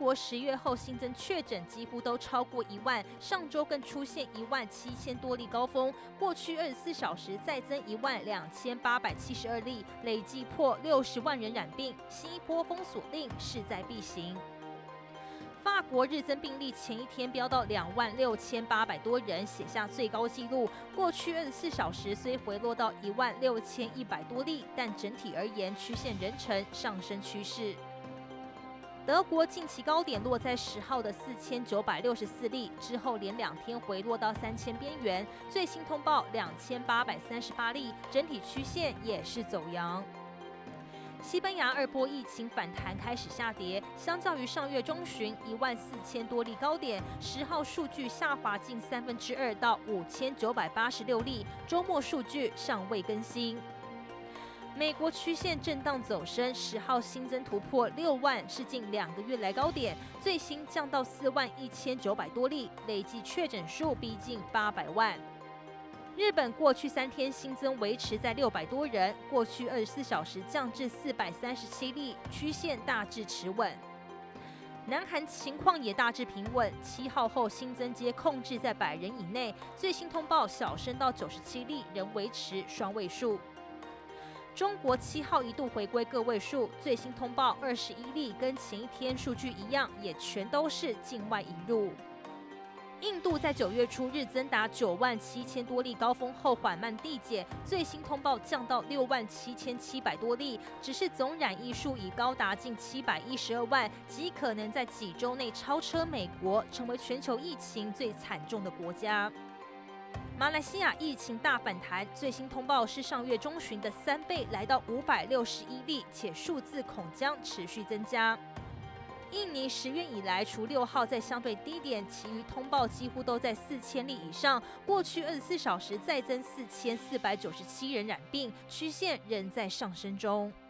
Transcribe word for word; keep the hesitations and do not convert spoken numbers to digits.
国十月后新增确诊几乎都超过一万，上周更出现一万七千多例高峰，过去二十四小时再增一万两千八百七十二例，累计破六十万人染病，新一波封锁令势在必行。法国日增病例前一天飙到两万六千八百多人，写下最高纪录。过去二十四小时虽回落到一万六千一百多例，但整体而言曲线仍呈上升趋势。德国近期高点落在十号的四千九百六十四例，之后连两天回落到三千边缘，最新通报两千八百三十八例，整体曲线也是走阳。西班牙二波疫情反弹开始下跌，相较于上月中旬一万四千多例高点，十号数据下滑近三分之二到五千九百八十六例，周末数据尚未更新。美国曲线震荡走升，十号新增突破六万，是近两个月来高点，最新降到四万一千九百多例，累计确诊数逼近八百万。日本过去三天新增维持在六百多人，过去二十四小时降至四百三十七例，曲线大致持稳。南韩情况也大致平稳，七号后新增皆控制在百人以内，最新通报小升到九十七例，仍维持双位数。中国七号一度回归个位数，最新通报二十一例，跟前一天数据一样，也全都是境外移入。印度在九月初日增达九万七千多例高峰后缓慢递减，最新通报降到六万七千七百多例，只是总染疫数已高达近七百一十二万，极可能在几周内超车美国，成为全球疫情最惨重的国家。马来西亚疫情大反弹，最新通报是上月中旬的三倍，来到五百六十一例，且数字恐将持续增加。印尼十月以来，除六号在相对低点，其余通报几乎都在四千例以上。过去二十四小时再增四千四百九十七人染病，曲线仍在上升中。